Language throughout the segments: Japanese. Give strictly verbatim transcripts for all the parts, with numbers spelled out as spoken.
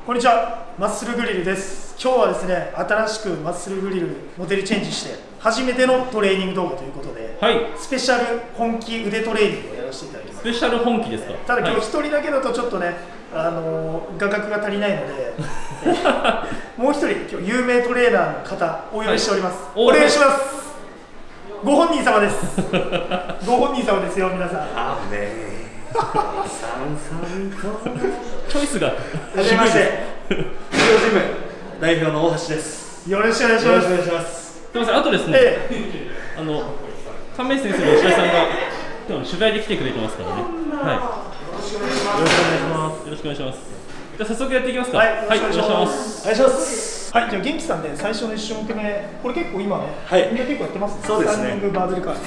こんにちは、マッスルグリルです。今日はですね、新しくマッスルグリルモデルチェンジして初めてのトレーニング動画ということで、はい、スペシャル本気腕トレーニングをやらせていただきます。 スペシャル本気ですか？ ただ今日一人だけだとちょっとね、あのー、画角が足りないのでもう一人今日有名トレーナーの方お呼びしております、はい、お願いします。ご本人様ですご本人様ですよ、皆さん。 あぶねーさんさんとチョイスが。 はじめまして、医療ジム代表の大橋です。 よろしくお願いします。 よろしくお願いします。 すみません、あとですね、ええ、あの神明先生の吉田さんが今日取材で来てくれてますからね。はい。 よろしくお願いします。 よろしくお願いします。じゃあ早速やっていきますか。 はい、よろしくお願いします。 お願いします。 はい、じゃあ元気さんで最初のいち種目目、これ結構今ね、 はい、 みんな結構やってますね。 そうですね。 スタンディングバーベルカー。はい。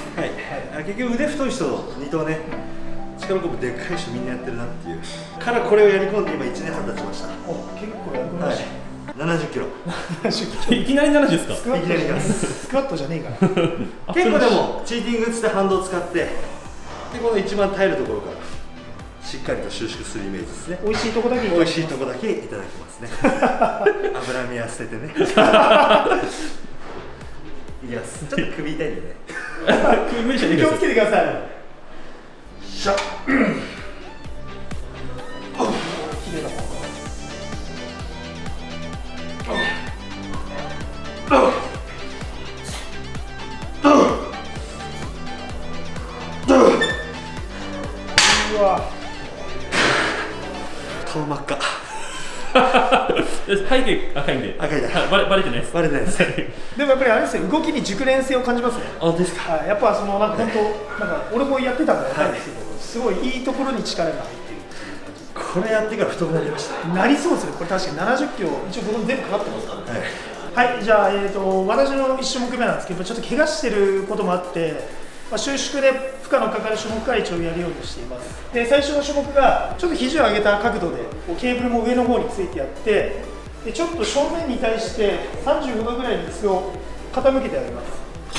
はい、結局腕太い人に頭ね、力こぶでっかい人みんなやってるなっていうからこれをやり込んで今いちねんはん経ちました。 お、結構やり込みました。 ななじゅっキロ。 いきなりななじゅうですか？ いきなりいきます。 スクワットじゃねえから結構でもチーティングつって反動を使ってでこの一番耐えるところからしっかりと収縮するイメージですね。 美味しいとこだけ美味しいとこだけいただきますね脂身は捨ててねいきます。ちょっと首痛いんでね首無理しないで気をつけてください。しゃっ綺麗だもん。うわ顔真っ赤背景赤いんで赤いだバレバレてないです。 バレてないですでもやっぱりあれですよ、動きに熟練性を感じますね。 あ、ですか。 はい、やっぱそのなんか本当なんか俺もやってたんで分かるんですけど、すごいいいところに力が入ってる。 これやってから太くなりました。 なりそうですね。これ確かにななじゅっキロ一応僕も全部かかってますからね。 はい、 はい、じゃあ、えー、と私のいち種目目なんですけど、ちょっと怪我してることもあって、まあ、収縮で負荷のかかる種目から一応やるようにしています。で、最初の種目がちょっと肘を上げた角度でこうケーブルも上の方についてやって、でちょっと正面に対してさんじゅうごどぐらいに椅子を傾けてあげます。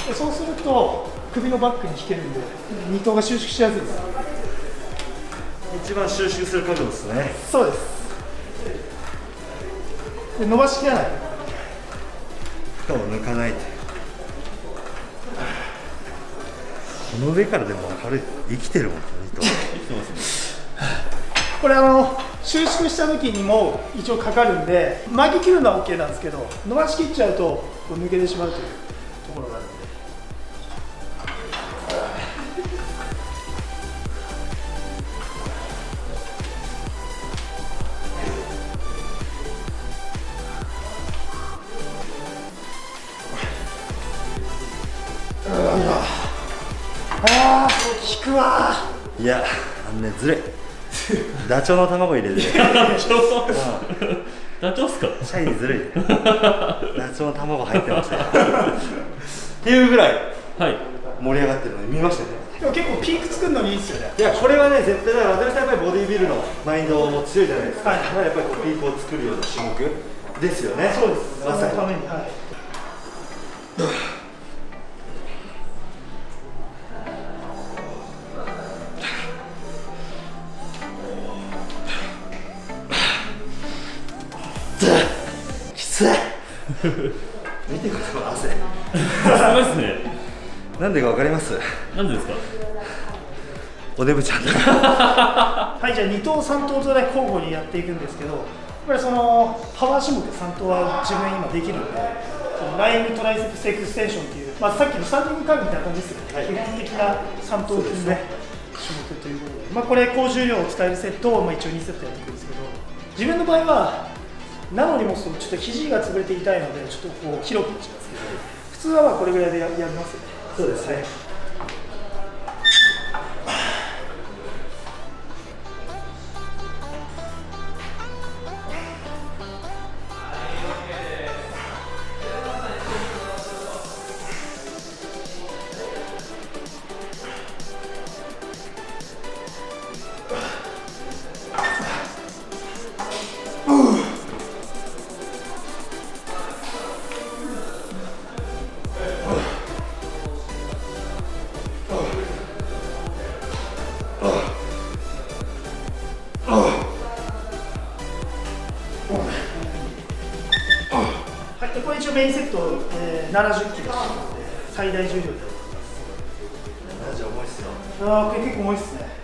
でそうすると首のバックに引けるんで二頭が収縮しやすいです。 一番収縮する角度ですね。 そうです。で伸ばしきらない、 負荷を抜かないと。この上からでも軽い生きてるもんね。生きてますね。 これあの収縮した時にも一応かかるんで巻き切るのは OK なんですけど、伸ばしきっちゃうとこう抜けてしまうというところがあるんで。ああ、効くわー。いや、あのね、ずれダチョウの卵入れてダチョウダチョウっすか？ シャイにずるいダチョウの卵入ってましたよっていうぐらい盛り上がってるのに見ましたね。 でも結構ピーク作るのにいいですよね。 いや、これはね、絶対だから渡辺さんやっぱりボディービルのマインドも強いじゃないですか。 はい、 だからやっぱりこうピークを作るような種目ですよね。 そうです、 まさにそのために。はい。 きつい見てください、汗すごいですね。 なんでかわかります？ なんでですか？ おデブちゃんだはい、じゃあに頭さん頭とね交互にやっていくんですけど、やっぱりそのパワー種目さん頭は自分今できるんで、ライントライセプスエクステンションっていう、まあ、さっきのスタンディングカーブみたいな感じですよね、はい、基本的なさん頭筋の種目ということで、まあ、これ高重量を使えるセットをまあ一応にセットやっていくんですけど、自分の場合はなのにもちょっと肘が潰れて痛いのでちょっとこう広く持ちますけど、普通はまあこれぐらいでやりますよね。 そうですね、はい。 はい、でこれ一応メインセット、えー、ななじゅっキロ最大重量で。 マジ重いっすよ。 ああ、これ結構重いっすね。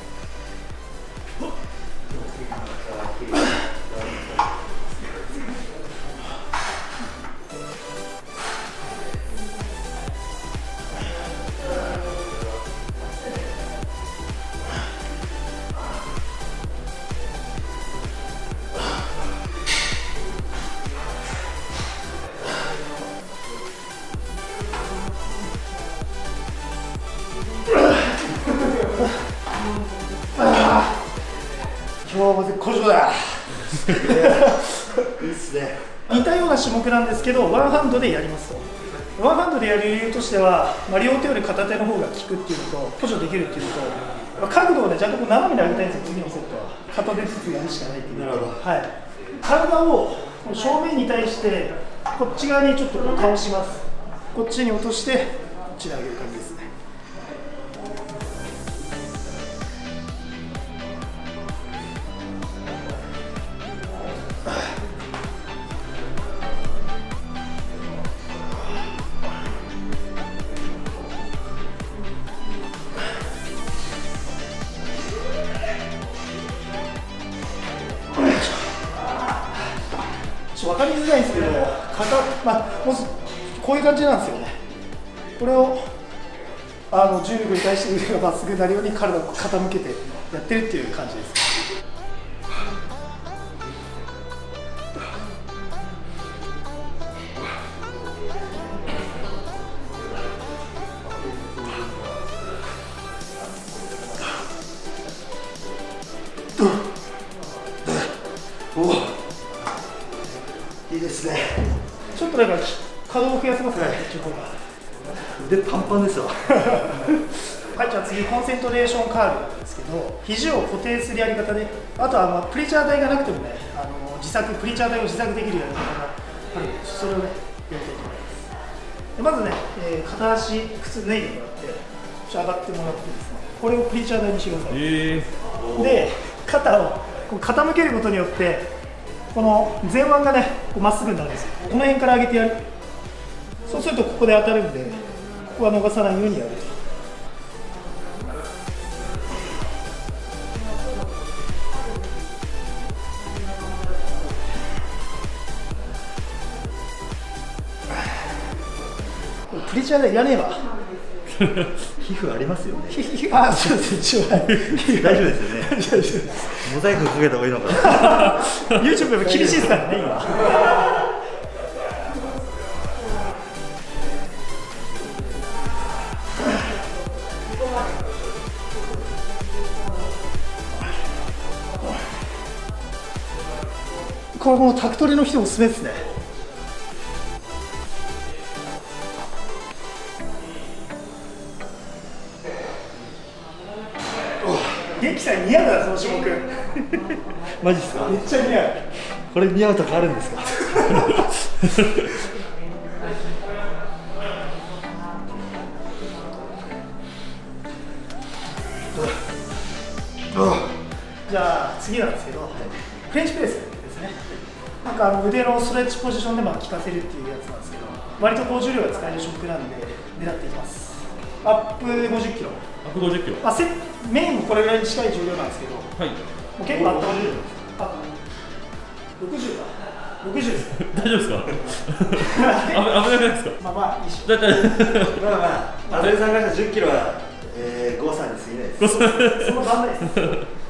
今日も絶好調だ。 いいっすね。 似たような種目なんですけど、ワンハンドでやりますと。ワンハンドでやる理由としては、まあ、両手より片手の方が効くっていうのと、補助できるっていうのと、まあ、角度をね、ちゃんとこう斜めに上げたいんですよ、次のセットは。片手ずつやるしかないっていう。 なるほど。 はい。体を正面に対して、こっち側にちょっとこう倒します。こっちに落として、こっちに上げる感じですね。分かりづらいんですけど、肩、まあ、もうこういう感じなんですよね。これをあの重力に対して腕がまっすぐになるように体を傾けてやってるっていう感じです。おいいですね。ちょっとだから可動を増やせますね。はい、 腕パンパンですよ。 はい、じゃあ次コンセントレーションカールなんですけど、肘を固定するやり方で、あとはまあプリチャー台がなくてもね、あの自作プリチャー台を自作できるやり方があるので、それをねやりたいと思います。でまずね、えー、片足靴脱いでもらって、上がってもらってですね、これをプリチャー台にしてください。えー、で肩をこう傾けることによって、この前腕がねまっすぐになるんですよ。この辺から上げてやる。そうするとここで当たるんで、ここは逃さないようにやると。プリチャーでいらねえわ。 皮膚ありますよね。 あ、そうです。一応大丈夫ですよね。 大丈夫です。 モザイクかけた方がいいのかな。 YouTube でも厳しいですからね、今。これもうタクトレの人おすすめですね。元気さん似合うな、その種目。 マジっすか。 めっちゃ似合う。 これ似合うとかあるんですか。 じゃあ次なんですけど、フレンチプレスですね。なんかあの腕のストレッチポジションでまあ効かせるっていうやつなんですけど、割と高重量が使える種目なんで狙っていきます。アップごじゅっキロ。 アップごじゅっキロ。 まあ、メインもこれぐらいに近い重量なんですけど、 はい。 もう結構あったまる。あ、ろくじゅうか。ろくじゅうです。 大丈夫ですか。危危なくないですか。 まあまあいいっしょ。 まあまあ、あずれさんがしたじゅっキロは、えー、誤差に過ぎないです。 その番台です。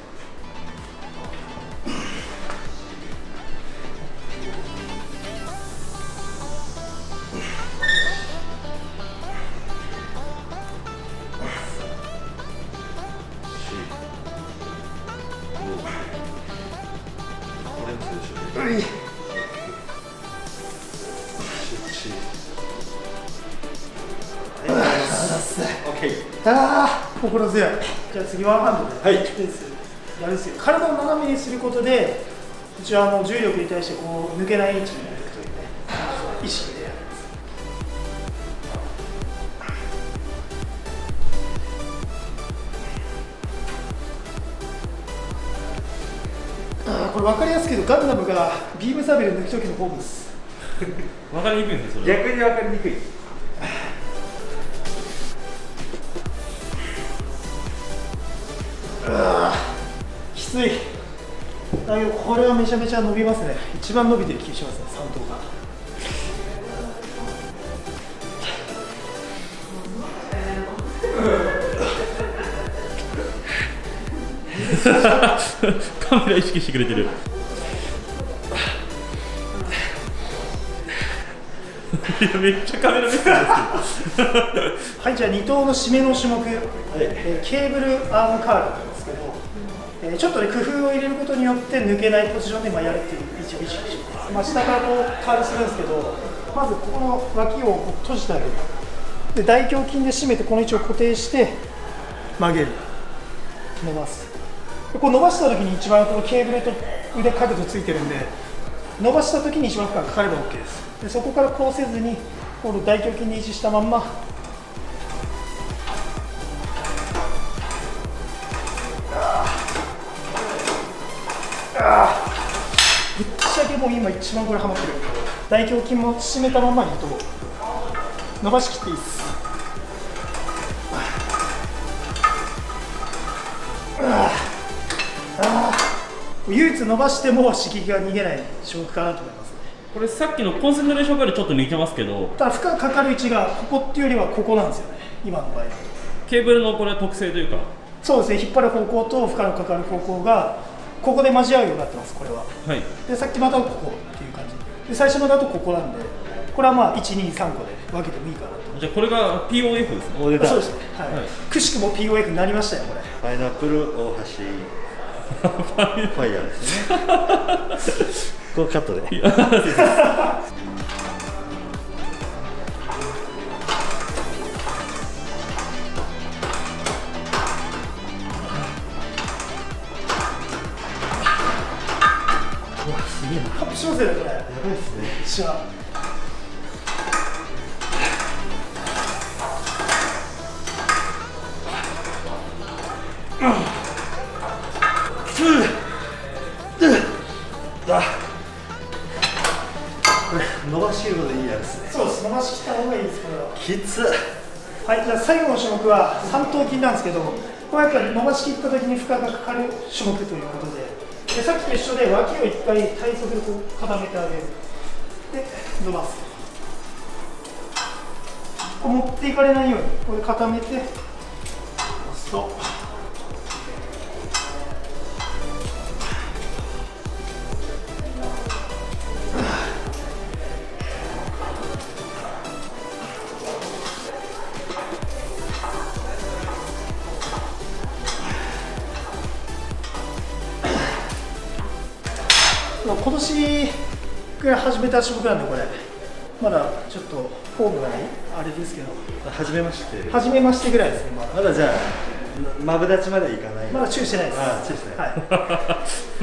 ああ、心強い。じゃあ次ワンハンドで、はい、スペースやるんですよ。体を斜めにすることで、一応あの重力に対してこう抜けない位置になるというね、意識でやるんです。ああ、 これ分かりやすく言うとガンダムがビームサーベル抜く時のフォームです。 分かりにくいんですよそれ。 逆に分かりにくい。 きつい。だけどこれはめちゃめちゃ伸びますね。一番伸びてる気がしますね、さん頭が。 カメラ意識してくれてる。いやめっちゃカメラ目線ですけどはい、じゃあに頭の締めの種目、はい、えー、ケーブルアームカールなんですけど、えー、ちょっとね工夫を入れることによって抜けないポジションでまあやるっていう一応意識してます。まあ、下からこうカールするんですけど、まずここの脇をこう閉じてあげる。で大胸筋で締めてこの位置を固定して曲げる、伸ばす。でこう伸ばした時に一番このケーブルと腕角度ついてるんで、伸ばした時に一番負荷がかかれば OK です。でそこからこうせずにこの大胸筋に維持したまんまぶっちゃけもう今一番これハマってる。大胸筋も締めたままにと伸ばしきっていいです。唯一伸ばしても刺激が逃げない種目かなと思いますね。 これさっきのコンセントレーションからちょっと似てますけど、 ただ負荷かかる位置がここっていうよりはここなんですよね、今の場合だと。 ケーブルのこれは特性というか、 そうですね、引っ張る方向と負荷のかかる方向がここで交わるようになってます、これは。 はい、でさっきまたここっていう感じで、最初のだとここなんで、これはまあいち、に、さんこで分けてもいいかなと。 じゃあこれが ピーオーエフ ですね。 そうですね、はいはい、くしくも ピーオーエフ になりましたよ、これ。 パイナップル大橋ファイヤーですねこのカットでうわ、すげえな。カップしますよね、これ。やばいっすね。めっちゃ。 これ伸ばしきるのでいいやつですね。 そうです、伸ばしきった方がいいです、これは。 きつ。 はい、じゃあ最後の種目は三頭筋なんですけど、これやっぱり伸ばしきった時に負荷がかかる種目ということで、でさっきと一緒で脇を一回体側でこう固めてあげる。で、伸ばす。こう持っていかれないように、これ固めて、押すと。今年ぐらい始めた種目なんで、これまだちょっとフォームがねあれですけど、 初めまして初めましてぐらいですね。まだまだじゃあマブダチまでいかない。 まだチューしてないです。 ああ、チューしてない、 はい、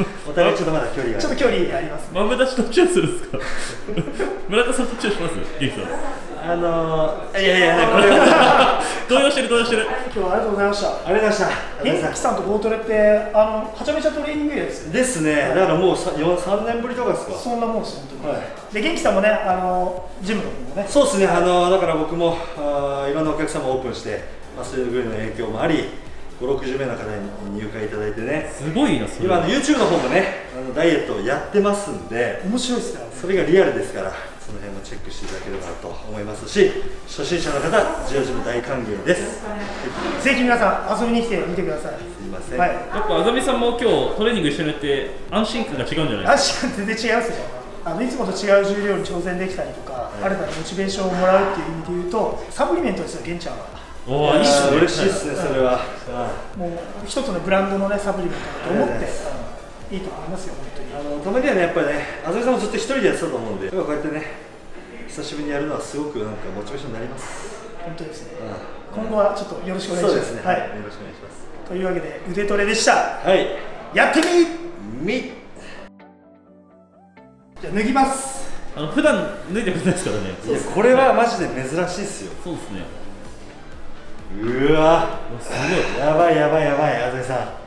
お互いちょっとまだ距離がちょっと距離あります、ね、 マブダチとチューするんですか村田さんとチューしますゲイさん。 あのー、いやいやこれは動揺してる動揺してる。 今日はありがとうございました。 ありがとうございました。 元気さんとゴートレってあのはちゃめちゃトレーニングエリアですよね。 ですね、だからもうさんねんぶりとかですか。 そんなもんですよ本当に、 はい、 で元気さんもね、あのジムの方もね。 そうですね、あのだから僕もあいろんなお客様をオープンして、まあ、そういうぐらいの影響もあり、ご、ろくじゅうめいの方に入会いただいてね、 すごいな、それ今の YouTube の方もね、あのダイエットをやってますんで、 面白いですね。 それがリアルですから、その辺もチェックしていただければなと思いますし、初心者の方、ジオジム大歓迎です。 ぜひ皆さん遊びに来てみてください。 すいません、 はい、 やっぱあざみさんも今日トレーニング一緒にやって安心感が違うんじゃないですか。 安心感全然違いますよ。あのいつもと違う重量に挑戦できたりとか、はい、新たなモチベーションをもらうっていう意味で言うと、サプリメントですよ、ゲンちゃんは。 おお、いいっすね。 嬉しいですね、それは。 もう一つのブランドのね、サプリメントだと思って、いいと思いますよ、本当に。 あのたまにはね、やっぱりね、あざみさんもずっと一人でやってたと思うんで、こうやってね、久しぶりにやるのはすごくなんかモチベーションになります。 本当ですね。今後はちょっとよろしくお願いします。 そうですね。 はい。 よろしくお願いします。 というわけで腕トレでした。 はい。 やってみ。 み。 じゃあ脱ぎます。 あの普段脱いでくれないですからね。 いやこれはマジで珍しいですよ。 そうですね。 うわ。 すごい。 やばいやばいやばい、あざみさん。